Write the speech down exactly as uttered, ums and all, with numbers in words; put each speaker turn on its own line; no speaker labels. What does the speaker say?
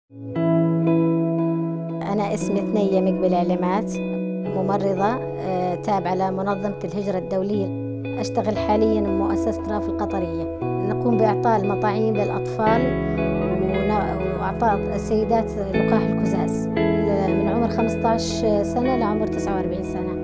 أنا اسمي ثنية مقبل علامات، ممرضة تابعة لمنظمة الهجرة الدولية. أشتغل حالياً بمؤسسة راف القطرية. نقوم بإعطاء المطاعيم للأطفال وإعطاء السيدات لقاح الكزاز من عمر خمسة عشر سنة لعمر تسعة وأربعين سنة.